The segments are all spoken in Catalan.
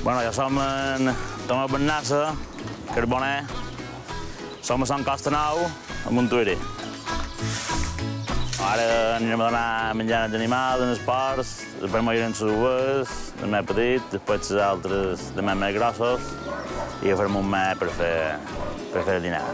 Bueno, ja som a Bennassa, Carboner. Som a Sant Costa Nou, a Montuïri. Ara anirem a donar menjar als animals, als porcs, després morirem les uves, el més petit, després les altres de més grossos, i farem un mes per fer el dinar.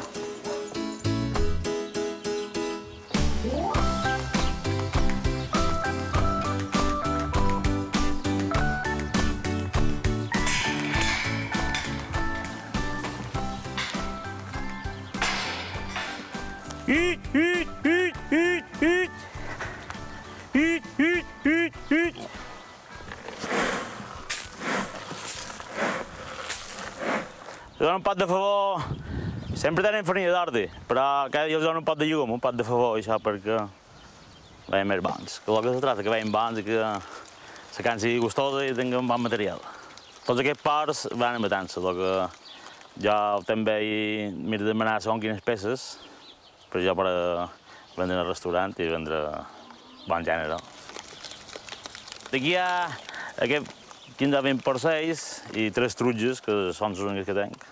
Li dono un pot de favor. Sempre tenen farina d'ordi, però cada dia els dono un pot de llum, un pot de favor, això perquè veiem més bons. Que el que se tracta que veiem bons i que la carn sigui gustosa i tingui un bon material. Tots aquests porcs van a matança, el que jo també miro de demanar segons quines peces, per jo per vendre al restaurant i vendre bon gènere. Aquí hi ha aquest 15 o 20 porcells i 3 trutges, que són les úniques que tinc.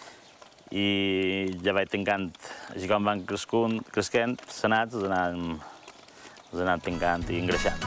I ja vaig tancant, així com van cresquent, senats, els anant tancant i engreixant.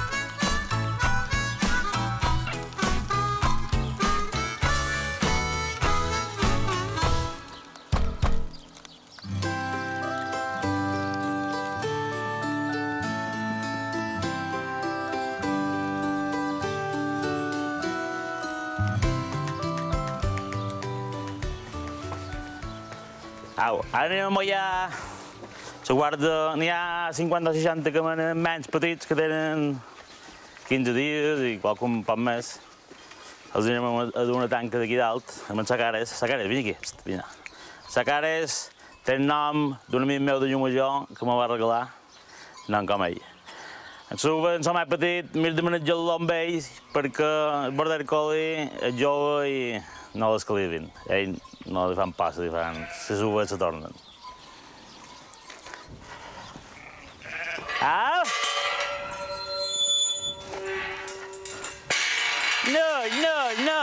Ara anem a mollar la guarda. N'hi ha 50 o 60 que venen menys petits, que tenen 15 dies i qualcun poc més. Els anem a dur una tanca d'aquí dalt, amb en Sacares. Sacares, vine aquí, vine. Sacares té el nom d'un amic meu de Llumajor que me va regalar, nom com ell. En el més petit, m'he de manejar-lo amb ell perquè el border collie és jove i no l'escalivin. Ell no li fan passa, li fan... Les uves se tornen. Au! No!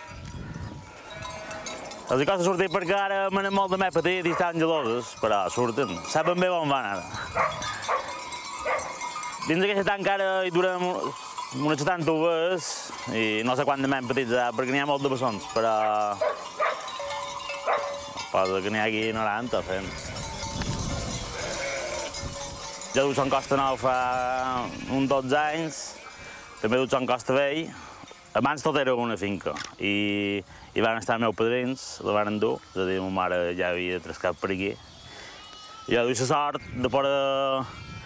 Els hi costa sortir perquè ara m'anem molt de més petit i estan geloses, però surten. Saben bé on van ara. Dins d'aquesta tanca ara hi durem unes 70 uves i no sé quant de més petits perquè n'hi ha molt de bessons, però... Posa que n'hi ha aquí 90 fent. Jo duc Sant Costa Nou fa uns 12 anys, també duc Sant Costa Vell. Abans tot era una finca i van estar els meus padrins, la van dur, és a dir, ma mare ja havia trascat per aquí. Jo duc la sort de poder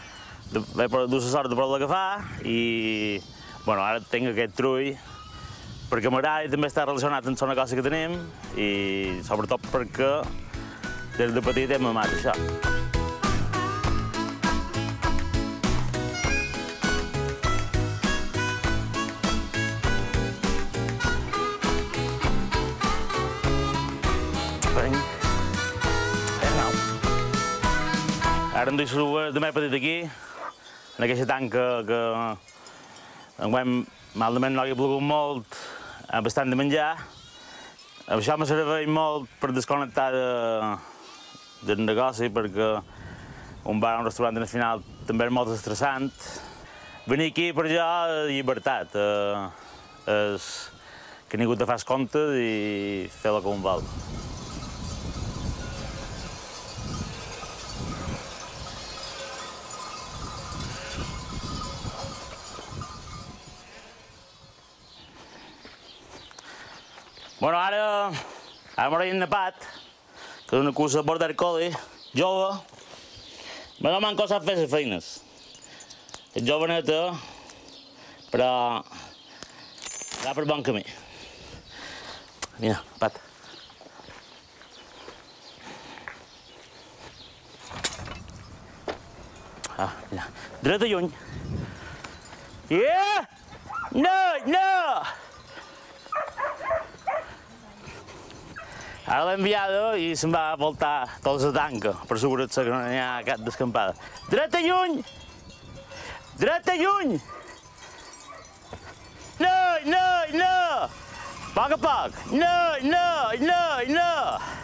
agafar i ara tinc aquest trull perquè m'agrada i també està relacionat amb la cosa que tenim i sobretot perquè des de petit hem amat això. Ara em duc les uves de més petit aquí, en aquesta tanca que enguany malament no hi ha plogut molt, amb bastant de menjar. Això me serveix molt per desconnectar del negoci, perquè un bar o un restaurant en el final també és molt estressant. Venir aquí per jo és llibertat, és que ningú te fas comptes i fer-lo com vol. Bueno, ara m'hauré ennapat, que és una cursa border collie, jove. Me donen coses a fer les feines. És joveneta, però va per bon camí. Vine, Pat. Mira, dreta lluny. No! Ara l'he enviada i se'n va voltar tota la tanca, per assegurar-se que no hi ha cap d'escampada. Dreta lluny! Dreta lluny! No! Poc a poc. No, no, no, no.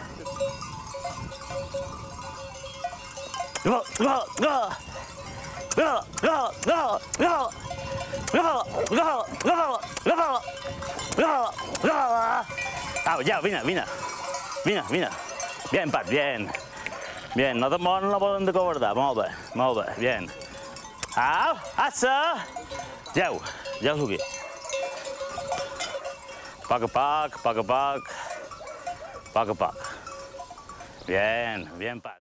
Go, go, go. Go, go, go, go. Go, go, go, go. Go, go. Au, ya, vine, vine. Vine, vine. Bien, Pat, bien. Bien, no poden de covardar. Molt bé, bien. Au, assa. Geu aquí. Poc a poc, poc a poc. Poc a poc. Bien, bien, Pat.